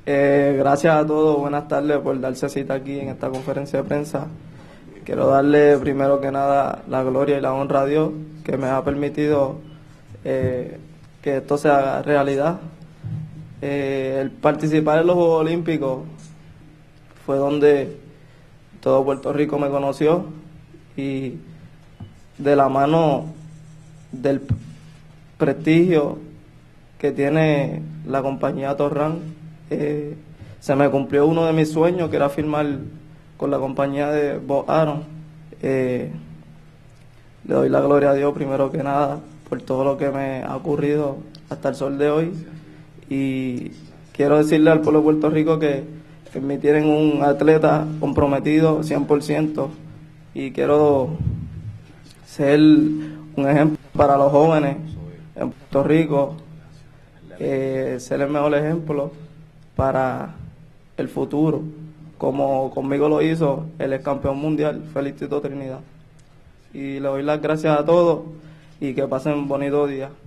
Gracias a todos, buenas tardes por darse cita aquí en esta conferencia de prensa. Quiero darle primero que nada la gloria y la honra a Dios que me ha permitido que esto se haga realidad. El participar en los Juegos Olímpicos fue donde todo Puerto Rico me conoció y de la mano del prestigio que tiene la compañía Torran, se me cumplió uno de mis sueños, que era firmar con la compañía de Bob Arum. Le doy la gloria a Dios primero que nada por todo lo que me ha ocurrido hasta el sol de hoy, y quiero decirle al pueblo de Puerto Rico que en mí tienen un atleta comprometido 100%, y quiero ser un ejemplo para los jóvenes en Puerto Rico, ser el mejor ejemplo para el futuro, como conmigo lo hizo el ex campeón mundial Félix Tito Trinidad. Y le doy las gracias a todos y que pasen un bonito día.